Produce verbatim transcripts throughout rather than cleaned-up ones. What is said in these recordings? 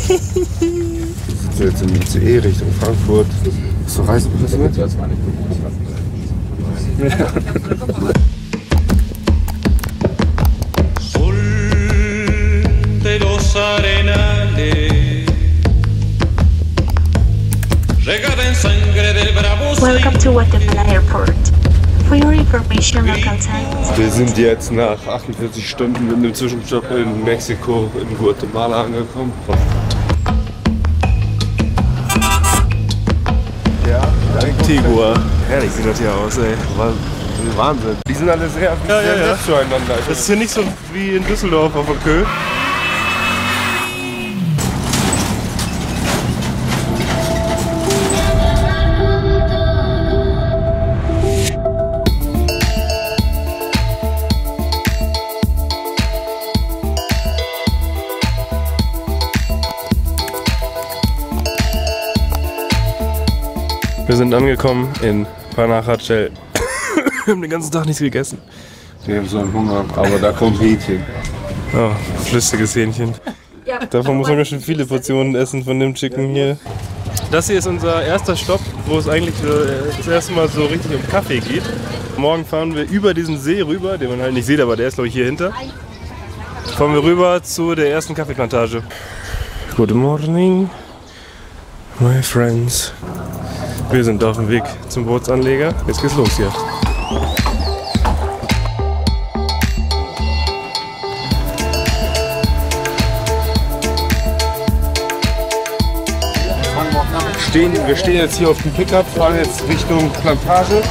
Wir sitzen jetzt im I C E Richtung Frankfurt. Ist so Reisepass mit? Das war nicht gut. Welcome to Guatemala Airport. For your information, local times. Wir sind jetzt nach achtundvierzig Stunden mit einem Zwischenstopp in Mexiko in Guatemala angekommen. Ja, Antigua. Herrlich sieht das hier aus, ey. Wahnsinn. Die sind alle sehr, ja, sehr ja, ja. nett zueinander. Das ist hier nicht so wie in Düsseldorf auf der Kö. Wir sind angekommen in Panajachel. Wir haben den ganzen Tag nichts gegessen. Wir haben so einen Hunger, aber da kommt Hähnchen. Oh, flüssiges Hähnchen. Davon muss man ganz schön viele Portionen essen von dem Chicken hier. Das hier ist unser erster Stopp, wo es eigentlich das erste Mal so richtig um Kaffee geht. Morgen fahren wir über diesen See rüber, den man halt nicht sieht, aber der ist glaube ich hier hinter. Fahren wir rüber zu der ersten Kaffeeplantage. Good morning, my friends. Wir sind auf dem Weg zum Bootsanleger. Jetzt geht's los hier. Stehen, wir stehen jetzt hier auf dem Pickup, fahren jetzt Richtung Plantage.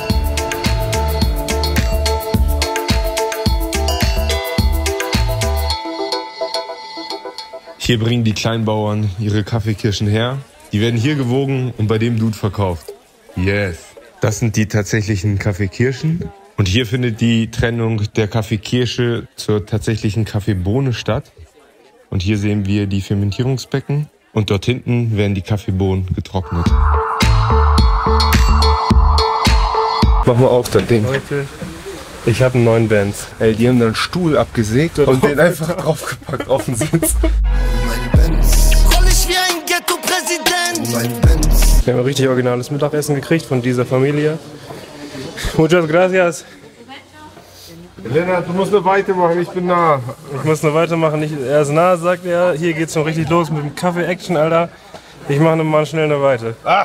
Hier bringen die Kleinbauern ihre Kaffeekirschen her. Die werden hier gewogen und bei dem Dude verkauft. Yes. Das sind die tatsächlichen Kaffeekirschen. Und hier findet die Trennung der Kaffeekirsche zur tatsächlichen Kaffeebohne statt. Und hier sehen wir die Fermentierungsbecken. Und dort hinten werden die Kaffeebohnen getrocknet. Mach mal auf, das Ding. Leute, ich habe einen neuen Benz. Ey, die haben da einen Stuhl abgesägt und den einfach draufgepackt auf den Sitz. Wir haben ein richtig originales Mittagessen gekriegt von dieser Familie. Muchas gracias. Lennart, du musst noch weitermachen, ich bin nah. Ich muss noch weitermachen. Ich, er ist nah, sagt er. Hier geht's schon richtig los mit dem Kaffee-Action, Alter. Ich mache mal schnell eine Weite. Ah!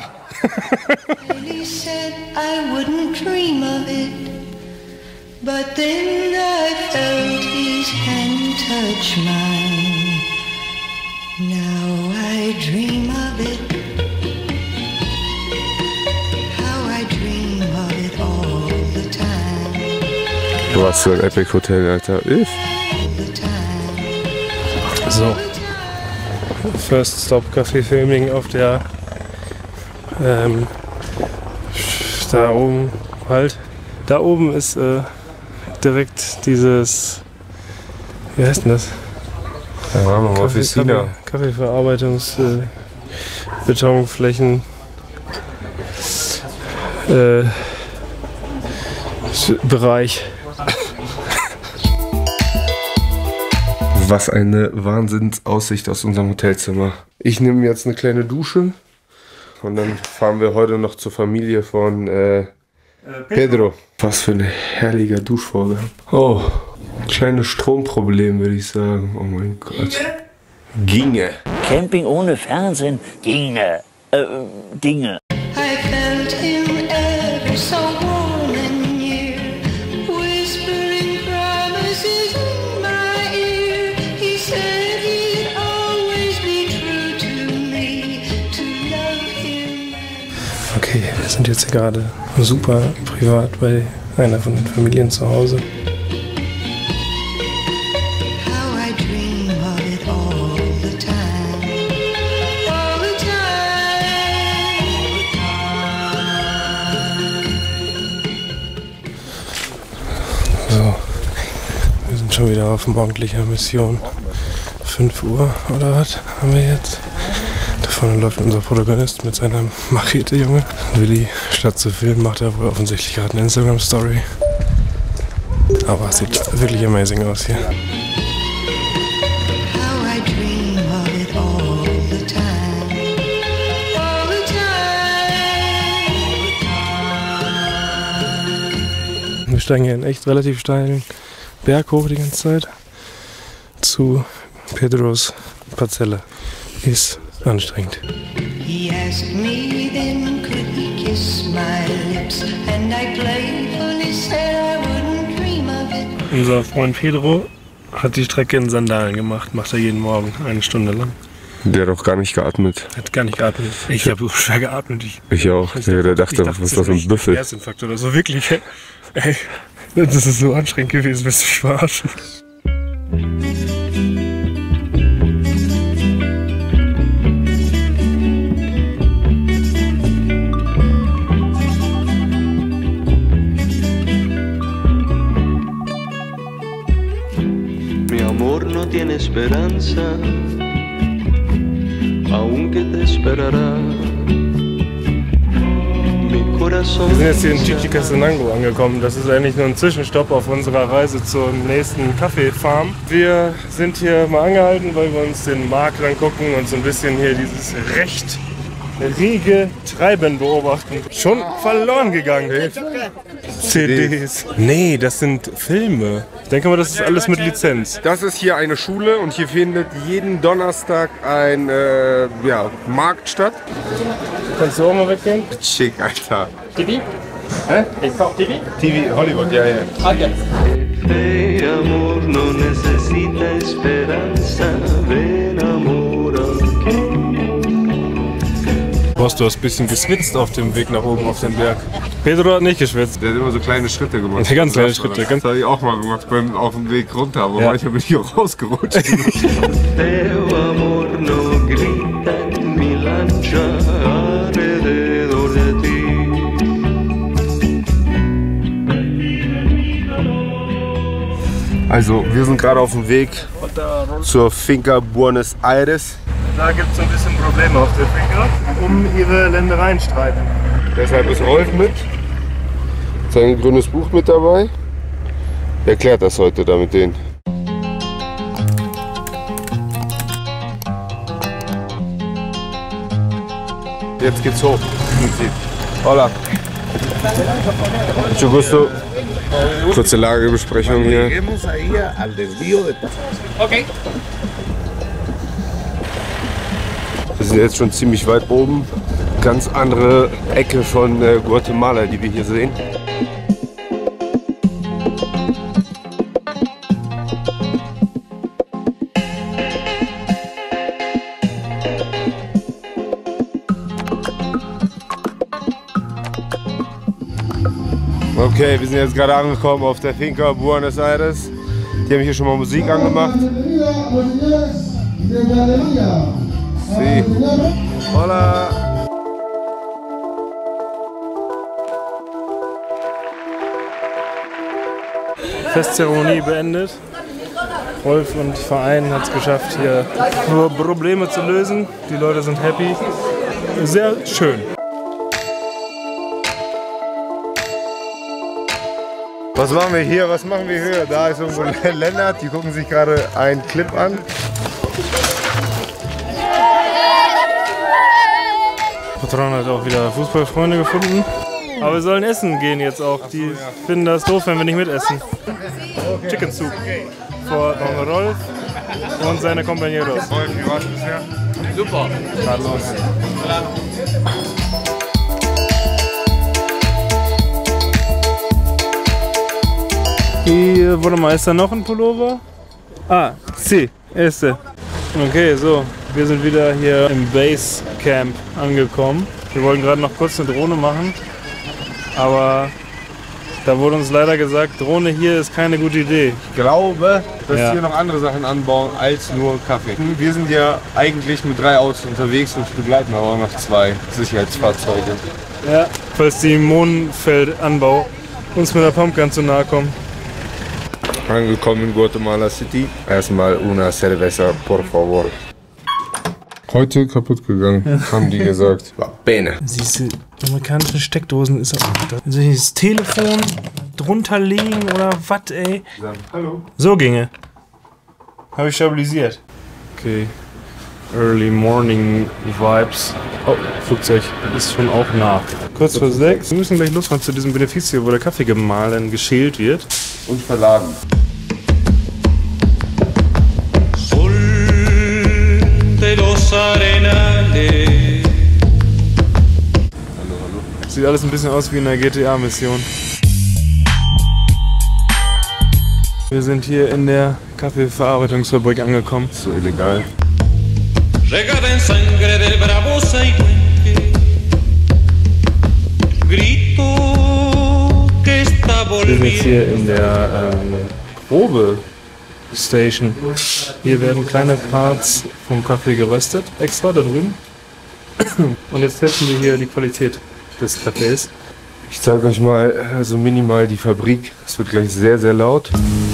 Was für ein Epic Hotel, Alter. Uff. So. First Stop Kaffee Filming auf der ähm, da oben halt. Da oben ist äh, direkt dieses, wie heißt denn das? Ja, Kaffee, Kaffee, Kaffeeverarbeitungs äh, Betonflächen äh, Bereich. Was eine Wahnsinnsaussicht aus unserem Hotelzimmer. Ich nehme jetzt eine kleine Dusche und dann fahren wir heute noch zur Familie von äh, äh, Pedro. Was für ein herrlicher Duschvorgang. Oh, kleines Stromproblem würde ich sagen. Oh mein Gott. Ginge. Camping ohne Fernsehen ginge. Äh, Dinge. Okay, wir sind jetzt gerade super privat bei einer von den Familien zu Hause. So, wir sind schon wieder auf morgendlicher Mission. fünf Uhr oder was haben wir jetzt? Da vorne läuft unser Protagonist mit seiner Machete, Junge. Willi, statt zu filmen, macht er wohl offensichtlich gerade eine Instagram-Story. Aber es sieht wirklich amazing aus hier. How I dream of it all. Wir steigen hier einen echt relativ steilen Berg hoch die ganze Zeit zu Pedros Parzelle. Ist anstrengend. He asked me then could he kiss my lips and I playfully said I wouldn't dream of it. Unser Freund Pedro hat die Strecke in Sandalen gemacht, macht er jeden Morgen, eine Stunde lang. Der hat auch gar nicht geatmet. Hat gar nicht geatmet. Ich habe so schwer geatmet. Ich, ich auch. Ich ja, der dachte, dachte, was ist das für ein Büffel? Herzinfarkt oder so, wirklich. Ey, das ist so anstrengend gewesen, willst du mich verarschen? Mi amor no tiene esperanza, aunque te esperará. Wir sind jetzt hier in Chichicastenango angekommen. Das ist eigentlich nur ein Zwischenstopp auf unserer Reise zur nächsten Kaffeefarm. Wir sind hier mal angehalten, weil wir uns den Markt angucken und so ein bisschen hier dieses recht rege Treiben beobachten. Schon verloren gegangen. C Ds. Nee, das sind Filme. Ich denke mal, das ist alles mit Lizenz. Das ist hier eine Schule und hier findet jeden Donnerstag ein äh, ja, Markt statt. Kannst du auch mal weggehen? Schick, Alter. T V? Hä? Ich kauf T V? T V, Hollywood, ja, ja. Okay. Boss, du hast ein bisschen geschwitzt auf dem Weg nach oben auf den Berg. Pedro hat nicht geschwitzt. Der hat immer so kleine Schritte gemacht. Ja, ganz kleine Schritte. Das, das habe ich auch mal gemacht beim, auf dem Weg runter, aber ja. Manchmal bin ich auch rausgerutscht. Also, wir sind gerade auf dem Weg zur Finca Buenos Aires. Da gibt es ein bisschen Probleme auf der Finca, um ihre Ländereien streiten. Deshalb ist Rolf mit, sein grünes Buch mit dabei. Er erklärt das heute da mit denen. Jetzt geht's hoch. Hola. Mucho gusto. Kurze Lagebesprechung hier. Okay. Wir sind jetzt schon ziemlich weit oben. Ganz andere Ecke von äh, Guatemala, die wir hier sehen. Okay, wir sind jetzt gerade angekommen auf der Finca Buenos Aires. Die haben hier schon mal Musik angemacht. Sí. Hola. Festzeremonie beendet. Rolf und Verein hat es geschafft, hier nur Probleme zu lösen. Die Leute sind happy. Sehr schön. Was machen wir hier? Was machen wir hier? Da ist irgendwo Lennart, die gucken sich gerade einen Clip an. Patron hat auch wieder Fußballfreunde gefunden. Aber wir sollen essen gehen jetzt auch. Die finden das doof, wenn wir nicht mitessen. Chicken Soup. Vor Don Rolf und seine Compañeros. Rolf, wie war es bisher? Super. Carlos. Hier, warte mal, ist da noch ein Pullover? Ah, sí, este. Okay, so, wir sind wieder hier im Basecamp angekommen. Wir wollten gerade noch kurz eine Drohne machen, aber da wurde uns leider gesagt, Drohne hier ist keine gute Idee. Ich glaube, dass Ja. hier noch andere Sachen anbauen als nur Kaffee. Wir sind ja eigentlich mit drei Autos unterwegs und begleiten aber auch noch zwei Sicherheitsfahrzeuge. Ja, falls die Mohnfeldanbau uns mit der Pumpgun zu nahe kommen. Angekommen in Guatemala City. Erstmal una cerveza, por favor. Heute kaputt gegangen, haben die gesagt. War Bene. Diese amerikanischen Steckdosen ist auch da. Soll ich das Telefon drunter legen oder was, ey? Hallo. So ginge. Habe ich stabilisiert. Okay. Early Morning Vibes. Oh, Flugzeug ist schon auch nach. Kurz vor sechs. Wir müssen gleich losfahren zu diesem Beneficio, wo der Kaffee gemahlen, geschält wird. Und verladen. Sieht alles ein bisschen aus wie in einer G T A-Mission. Wir sind hier in der Kaffeeverarbeitungsfabrik angekommen. So illegal. Wir sind jetzt hier in der ähm, Probe-Station. Hier werden kleine Parts vom Kaffee geröstet, extra da drüben. Und jetzt testen wir hier die Qualität des Kaffees. Ich zeige euch mal so also minimal die Fabrik. Es wird gleich sehr, sehr laut.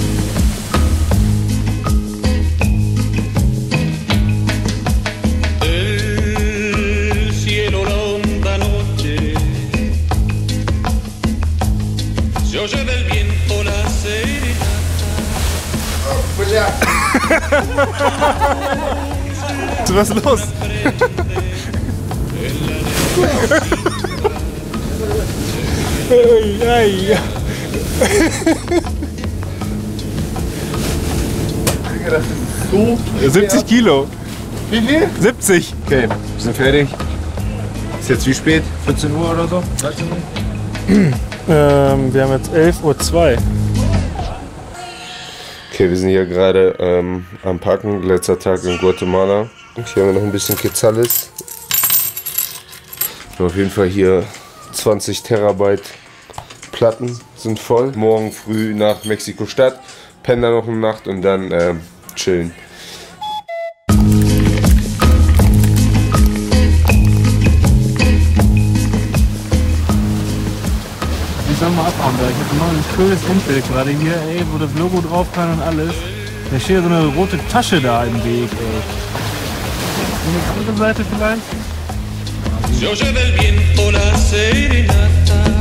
Was ist los? Das ist so siebzig Kilo. Wie viel? siebzig. Okay, wir sind fertig. Ist jetzt wie spät? vierzehn Uhr oder so? dreizehn Uhr? Ähm, wir haben jetzt elf Uhr zwei. Okay, wir sind hier gerade ähm, am Packen. Letzter Tag in Guatemala. Hier haben wir noch ein bisschen Quetzales. Auf jeden Fall hier zwanzig Terabyte Platten sind voll. Morgen früh nach Mexiko-Stadt, pennen da noch eine Nacht und dann äh, chillen. Ich soll mal abhauen da. Ich habe noch ein schönes Umfeld gerade hier, ey, wo das Logo drauf kann und alles. Da steht so eine rote Tasche da im Weg, ey. Und die andere Seite vielleicht?